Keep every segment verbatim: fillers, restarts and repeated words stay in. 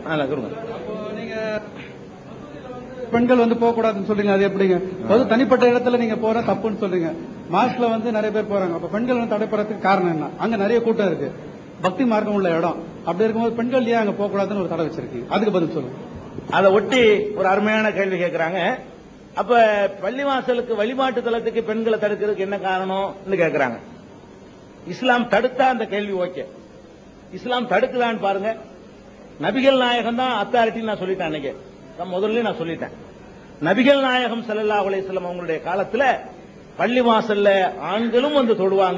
நீங்க பெண்கள் வந்து போக கூடாதுன்னு சொல்றீங்க, அது எப்படிங்க? அது தனிப்பட்ட இடத்துல நீங்க போற தப்புன்னு சொல்றீங்க. மாஸ்ல வந்து நிறைய பேர் போறாங்க, அப்ப பெண்கள் வந்து தடைப்படுறதுக்கு காரணம் என்ன? அங்க நிறைய கூட்டம் இருக்கு, பக்தி மார்க்கம் உள்ள இடம். அப்படி இருக்கும்போது பெண்கள் ஏன் அங்க போக கூடாதுன்னு ஒரு தடை வச்சிருக்கீங்க? அதுக்கு பதில் சொல்லுங்க. அதை ஒட்டி ஒரு அருமையான கேள்வி கேட்கிறாங்க. அப்ப பள்ளிவாசலுக்கு வழிபாட்டு தலத்துக்கு பெண்களை தடுக்கிறதுக்கு என்ன காரணம் கேட்கிறாங்க. இஸ்லாம் தடுத்தா அந்த கேள்வி ஓகே. இஸ்லாம் தடுக்குதான்னு பாருங்க. நபிகள் நாயகம் தான் அத்தாரிட்டி நான் சொல்லிட்டேன். அன்னைக்கு முதல்ல நான் சொல்லிட்டேன். நபிகள் நாயகம் ஸல்லல்லாஹு அலைஹி வஸல்லம் அவங்களுடைய காலத்துல பள்ளிவாசல்ல ஆண்களும் வந்து தொழுவாங்க,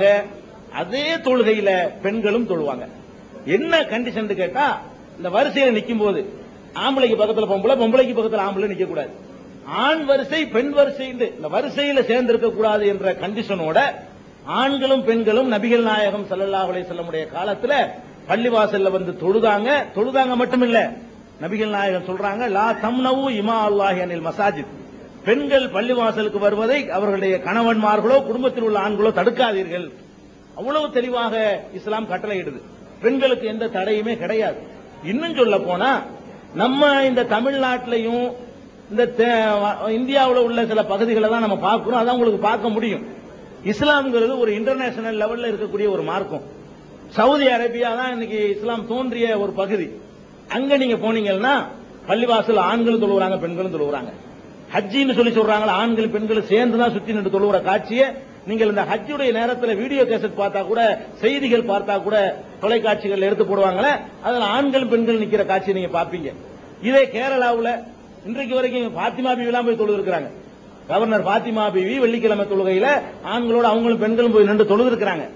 அதே தொழுகையில பெண்களும் தொழுவாங்க. என்ன கண்டிஷன் கேட்டா, இந்த வரிசையில நிக்கும் போது ஆம்பளைக்கு பக்கத்துல பொம்பளை, பொம்பளைக்கு பக்கத்துல ஆம்பளை நிக்க கூடாது. ஆண் வரிசை பெண் வரிசை இந்த வரிசையில சேர்ந்திருக்க கூடாது என்ற கண்டிஷனோட ஆண்களும் பெண்களும் நபிகள் நாயகம் ஸல்லல்லாஹு அலைஹி வஸல்லம் உடைய காலத்துல பள்ளிவாசல்ல வந்து தொழுதாங்க. தொழுதாங்க மட்டுமில்ல, நபிகள் நாயகம் சொல்றாங்க, லா தம்னவு இமா அல்லாஹி அனில் மசாஜித். பெண்கள் பள்ளிவாசலுக்கு வருவதை அவர்களுடைய கணவன்மார்களோ குடும்பத்தில் உள்ள ஆண்களோ தடுக்காதீர்கள். அவ்வளவு தெளிவாக இஸ்லாம் கட்டளையிடுது. பெண்களுக்கு எந்த தடையுமே கிடையாது. இன்னும் சொல்ல போனா நம்ம இந்த தமிழ்நாட்டிலையும் இந்த இந்தியாவில் உள்ள சில பகுதிகளை தான் நம்ம பார்க்கிறோம். அதான் உங்களுக்கு பார்க்க முடியும். இஸ்லாம்ங்கிறது ஒரு இன்டர்நேஷனல் லெவல்ல இருக்கக்கூடிய ஒரு மார்க்கம். சவுதி அரேபியா தான் இன்னைக்கு இஸ்லாம் தோன்றிய ஒரு பகுதி. அங்க நீங்க போனீங்கன்னா பள்ளிவாசல் ஆண்களும் தொழுகிறாங்க, பெண்களும் தொழுகிறாங்க. ஹஜ்ஜின்னு சொல்லி சொல்றாங்க, ஆண்கள் பெண்களும் சேர்ந்து தான் சுத்தி நின்று தொழுகிற காட்சியை நீங்கள் இந்த ஹஜ்ஜுடைய நேரத்தில் வீடியோ கேசட் பார்த்தா கூட, செய்திகள் பார்த்தா கூட, தொலைக்காட்சிகள் எடுத்து போடுவாங்களே, அதுல ஆண்கள் பெண்கள் நிக்கிற காட்சியை நீங்க பாப்பீங்க. இதே கேரளாவில் இன்றைக்கு வரைக்கும் பாத்திமா பீவி எல்லாம் போய் தொழுது இருக்கிறாங்க. கவர்னர் பாத்திமா பீவி வெள்ளிக்கிழமை தொழுகையில ஆண்களோட அவங்களும் பெண்களும் போய் நின்று தொழுது இருக்கிறாங்க.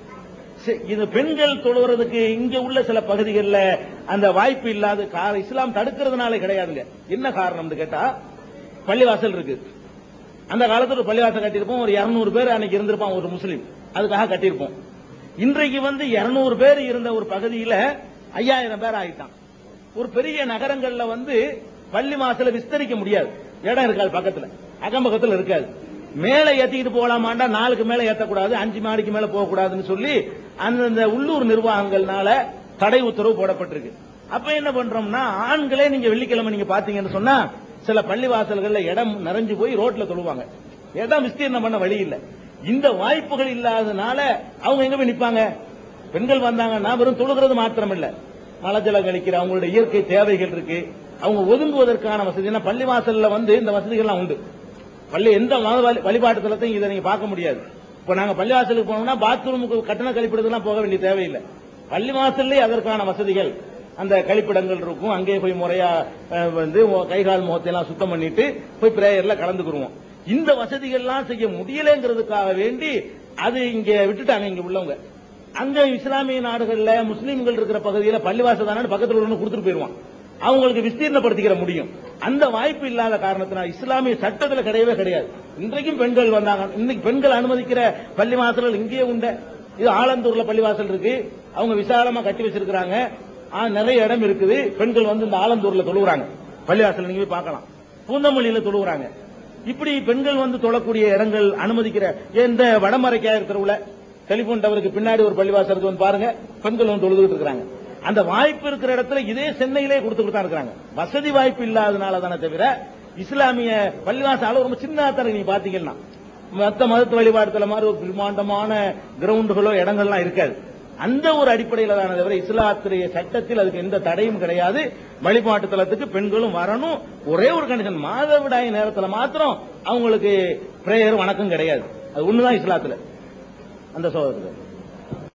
இது பெண்கள் தொழுகிறதுக்கு இங்க உள்ள சில பகுதிகளில் அந்த வாய்ப்பு இல்லாத இஸ்லாம் தடுக்கிறதுனால கிடையாதுங்க. என்ன காரணம் கேட்டா, பள்ளிவாசல் இருக்கு. அந்த காலத்துல பள்ளிவாசல் கட்டியிருப்போம், ஒரு இருநூறு பேர் அன்னைக்கு இருந்திருப்பான் ஒரு முஸ்லீம், அதுக்காக கட்டியிருப்போம். இன்றைக்கு வந்து இருநூறு பேர் இருந்த ஒரு பகுதியில ஐயாயிரம் பேர் ஆகிட்டான். ஒரு பெரிய நகரங்கள்ல வந்து பள்ளிவாசலை விஸ்தரிக்க முடியாது, இடம் இருக்காது, பக்கத்துல அக்கம் பக்கத்துல இருக்காது. மேல ஏத்திக்கிட்டு போகலாமாண்டா நாலுக்கு மேல ஏத்தக்கூடாது, அஞ்சு மாடிக்கு மேல போகக்கூடாதுன்னு சொல்லி அந்த உள்ளூர் நிர்வாகங்கள்னால தடை உத்தரவு போடப்பட்டிருக்கு. அப்ப என்ன பண்றோம்னா, ஆண்களே நீங்க வெள்ளிக்கிழமை நீங்க பாத்தீங்கன்னு சொன்னா சில பள்ளிவாசல்கள்ல இடம் நிறைஞ்சு போய் ரோட்ல தொழுவாங்க. இடம் விஸ்தீர்ணம் பண்ண வழி இல்ல. இந்த வாய்ப்புகள் இல்லாதனால அவங்க எங்க போய் நிப்பாங்க? பெண்கள் வந்தாங்கன்னா வெறும் தொழுகிறது மாத்திரம் இல்ல, மலை ஜலம் கழிக்கிற அவங்களுடைய இயற்கை தேவைகள் இருக்கு, அவங்க ஒதுங்குவதற்கான வசதி. பள்ளிவாசல்ல வந்து இந்த வசதிகள்லாம் உண்டு. பள்ளி எந்த வழிபாட்டு தலத்தையும் இதை நீங்க பார்க்க முடியாது. இப்ப நாங்க பள்ளிவாசலுக்கு போனோம்னா பாத்ரூமுக்கு கட்டண கழிப்பிடத்துலாம் போக வேண்டிய தேவையில்லை. பள்ளிவாசல்லே அதற்கான வசதிகள், அந்த கழிப்பிடங்கள் இருக்கும். அங்கே போய் முறையா வந்து கைகால் முகத்தை எல்லாம் சுத்தம் பண்ணிட்டு போய் பிரேயர்ல கலந்துக்குருவோம். இந்த வசதிகள்லாம் செய்ய முடியலங்கிறதுக்காக வேண்டி அது இங்க விட்டுட்டாங்க இங்க உள்ளவங்க. அங்க இஸ்லாமிய நாடுகள்ல முஸ்லீம்கள் இருக்கிற பகுதியில் பள்ளிவாசல் தானே பக்கத்தில் ஒன்று கொடுத்துட்டு போயிருவான், அவங்களுக்கு விஸ்தீர்ணப்படுத்திக்கிற முடியும். அந்த வாய்ப்பு இல்லாத காரணத்தினால் இஸ்லாமிய சட்டத்தில் கிடையவே கிடையாது. இன்றைக்கும் பெண்கள் வந்தாங்க. இன்னைக்கு பெண்கள் அனுமதிக்கிற பள்ளிவாசல்கள் இங்கேயே உண்டு. இது ஆலந்தூர்ல பள்ளிவாசல் இருக்கு, அவங்க விசாலமா கட்டி வச்சிருக்காங்க, நிறைய இடம் இருக்குது. பெண்கள் வந்து இந்த ஆலந்தூர்ல தொழுகிறாங்க, பள்ளிவாசல் நீங்க போய் பார்க்கலாம். பூந்தமல்லியில தொழுகிறாங்க. இப்படி பெண்கள் வந்து தொழக்கூடிய இடங்கள் அனுமதிக்கிற எந்த வடமரைக்காயர் தெருவுல டெலிபோன் டவருக்கு பின்னாடி ஒரு பள்ளிவாசல் இருக்கு, வந்து பாருங்க, பெண்கள் வந்து தொழுதுகிட்டு இருக்காங்க. அந்த வாய்ப்பு இருக்கிற இடத்துல இதே சென்னையிலே கொடுத்துட்டு தான் இருக்காங்க. வசதி வாய்ப்பு இல்லாதனால தானே தவிர இஸ்லாமிய பள்ளிவாசல் ரொம்ப சின்ன தர நீங்க பாத்தீங்கன்னா மத்த மதத்து வழிபாடுல மாதிரி ஒரு பிரம்மாண்டமான கிரவுண்டுகளோ இடங்கள்லாம் இருக்காது. அந்த ஒரு அடிப்படையில் தானே தவிர இஸ்லாத்துடைய சட்டத்தில் அதுக்கு எந்த தடையும் கிடையாது. வழிபாட்டு தலத்துக்கு பெண்களும் வரணும். ஒரே ஒரு கண்டிஷன், மாதவிடாய் நேரத்தில் மாத்திரம் அவங்களுக்கு பிரேயர் வணக்கம் கிடையாது. அது ஒண்ணுதான் இஸ்லாத்துல அந்த சோதரத்துக்கு.